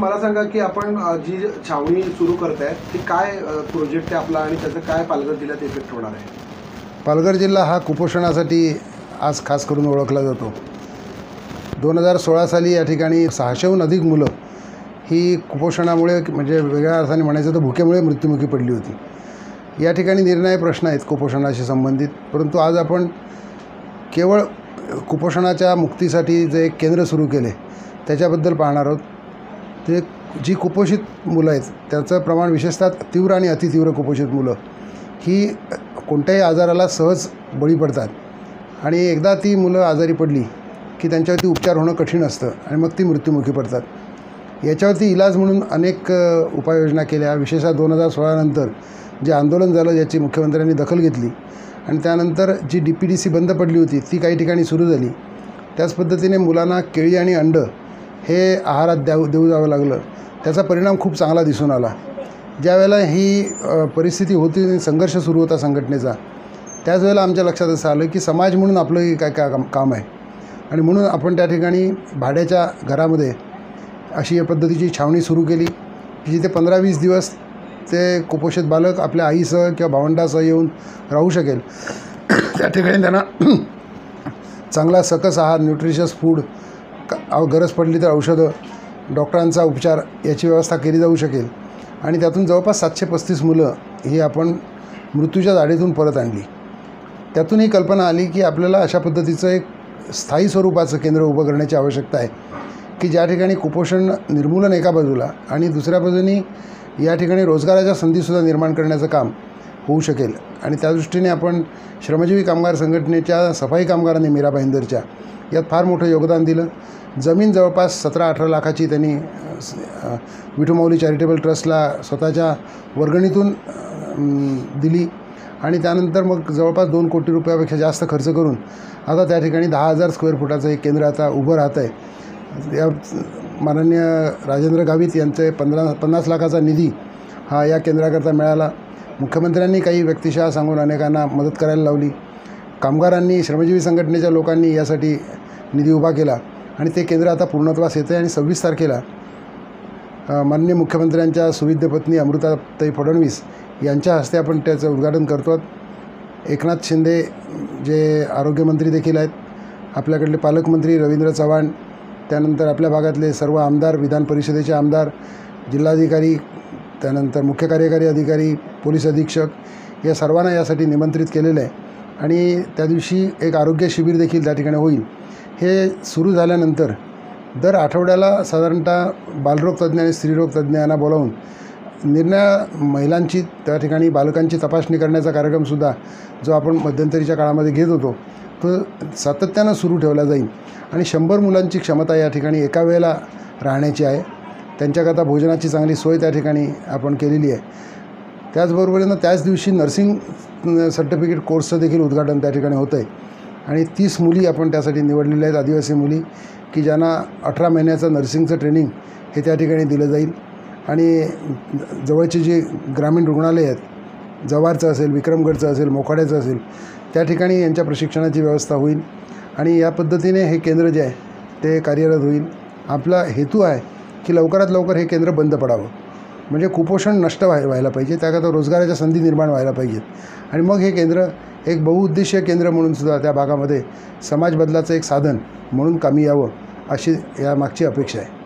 मला सांगा की आपण जी छावणी सुरू करताय ती काय प्रोजेक्ट आहे आपला आणि त्याचं काय पालघर जिल्ह्यात इफेक्ट होणार आहे? पालघर जिल्हा हा कुपोषणासाठी आज खास करून ओळखला जातो. 2016 साली या ठिकाणी 600हून अधिक मुलं ही कुपोषणामुळे म्हणजे वेगळ्या अर्थाने म्हणायचं तर भुकेमुळे मृत्युमुखी पडली होती. या ठिकाणी निर्णायक प्रश्न आहेत कुपोषणाशी संबंधित, परंतु आज आपण केवळ कुपोषणाच्या मुक्तीसाठी जे एक केंद्र सुरू केले त्याच्याबद्दल पाहणार आहोत. ते जी कुपोषित मुलं आहेत त्याचं प्रमाण विशेषतः तीव्र आणि अतितीव्र कुपोषित मुलं ही कोणत्याही आजाराला सहज बळी पडतात आणि एकदा ती मुलं आजारी पडली की त्यांच्यावरती उपचार होणं कठीण असतं आणि मग ती मृत्युमुखी पडतात. याच्यावरती इलाज म्हणून अनेक उपाययोजना केल्या. विशेषतः 2016 नंतर जे आंदोलन झालं याची मुख्यमंत्र्यांनी दखल घेतली आणि त्यानंतर जी DPDC बंद पडली होती ती काही ठिकाणी सुरू झाली. त्याच पद्धतीने मुलांना केळी आणि अंडं हे आहारात देऊ जावं लागलं. त्याचा परिणाम खूप चांगला दिसून आला. ज्यावेळेला ही परिस्थिती होती, संघर्ष सुरू होता संघटनेचा, त्याच वेळेला आमच्या लक्षात असं आलं की समाज म्हणून आपलं काय काय काम आहे आणि म्हणून आपण त्या ठिकाणी भाड्याच्या घरामध्ये अशी या पद्धतीची छावणी सुरू केली की जिथे 15-20 दिवस ते कुपोषित बालक आपल्या आईसह किंवा भावंडासह येऊन राहू शकेल. त्या ठिकाणी त्यांना चांगला सकस आहार, न्यूट्रिशियस फूड, गरज पडली तर औषधं, डॉक्टरांचा उपचार याची व्यवस्था केली जाऊ शकेल आणि त्यातून जवळपास 735 मुलं ही आपण मृत्यूच्या दाढेतून परत आणली. त्यातून ही कल्पना आली की आपल्याला अशा पद्धतीचं एक स्थायी स्वरूपाचं केंद्र उभं करण्याची आवश्यकता आहे की ज्या ठिकाणी कुपोषण निर्मूलन एका बाजूला आणि दुसऱ्या बाजूनी या ठिकाणी रोजगाराच्या संधीसुद्धा निर्माण करण्याचं काम होऊ शकेल. आणि त्या दृष्टीने आपण श्रमजीवी कामगार संघटनेच्या सफाई कामगारांनी मीरा भाईंदरच्या यात फार मोठं योगदान दिलं. जमीन जवळपास 17-18 लाखाची त्यांनी विठू माऊली चॅरिटेबल ट्रस्टला स्वतःच्या वर्गणीतून दिली आणि त्यानंतर मग जवळपास 2 कोटी रुपयापेक्षा जास्त खर्च करून आता त्या ठिकाणी 10,000 स्क्वेअर फुटाचं एक केंद्र आता उभं राहत आहे. या माननीय राजेंद्र गावित यांचे 50 लाखाचा निधी हा या केंद्राकरता मिळाला. मुख्यमंत्र्यांनी काही व्यक्तिशः सांगून अनेकांना मदत करायला लावली. कामगारांनी, श्रमजीवी संघटनेच्या लोकांनी यासाठी निधी उभा केला आणि ते केंद्र आता पूर्णत्वास येतं आहे आणि 26 तारखेला माननीय मुख्यमंत्र्यांच्या सुविद्य पत्नी अमृताताई फडणवीस यांच्या हस्ते आपण त्याचं उद्घाटन करतो. एकनाथ शिंदे जे आरोग्यमंत्री देखील आहेत, आपल्याकडले पालकमंत्री रवींद्र चव्हाण, त्यानंतर आपल्या भागातले सर्व आमदार, विधान परिषदेचे आमदार, जिल्हाधिकारी, त्यानंतर मुख्य कार्यकारी अधिकारी, पोलीस अधीक्षक या सर्वांना यासाठी निमंत्रित केलेलं आहे आणि त्या दिवशी एक आरोग्य शिबिर देखील त्या ठिकाणी होईल. हे सुरू झाल्यानंतर दर आठवड्याला साधारणतः बालरोग तज्ज्ञ आणि स्त्रीरोग तज्ज्ञ यांना बोलावून महिलांची त्या ठिकाणी बालकांची तपासणी करण्याचा कार्यक्रमसुद्धा जो आपण मध्यंतरीच्या काळामध्ये घेत होतो तो सातत्यानं सुरू ठेवला जाईल आणि 100 मुलांची क्षमता या ठिकाणी एका वेळेला राहण्याची आहे. त्यांच्याकरता भोजनाची चांगली सोय त्या ठिकाणी आपण केलेली आहे. त्याचबरोबरीनं त्याच दिवशी नर्सिंग सर्टिफिकेट कोर्सचं देखील उद्घाटन त्या ठिकाणी होतं आहे आणि 30 मुली आपण त्यासाठी निवडलेल्या आहेत, आदिवासी मुली, की ज्यांना 18 महिन्याचं नर्सिंगचं ट्रेनिंग हे त्या ठिकाणी दिलं जाईल. आणि जवळची जी ग्रामीण रुग्णालय आहेत, जव्हारचं असेल, विक्रमगडचं असेल, मोखाड्याचं असेल, त्या ठिकाणी यांच्या प्रशिक्षणाची व्यवस्था होईल आणि या पद्धतीने हे केंद्र जे आहे ते कार्यरत होईल. आपला हेतू आहे की लवकरात लवकर हे केंद्र बंद पडावं, म्हणजे कुपोषण नष्ट व्हायला पाहिजे, त्याकरता रोजगाराच्या संधी निर्माण व्हायला पाहिजेत आणि मग हे केंद्र एक बहुउद्देशीय केंद्र म्हणूनसुद्धा त्या भागामध्ये समाज बदलाचं एक साधन म्हणून कामी यावं अशी यामागची अपेक्षा आहे.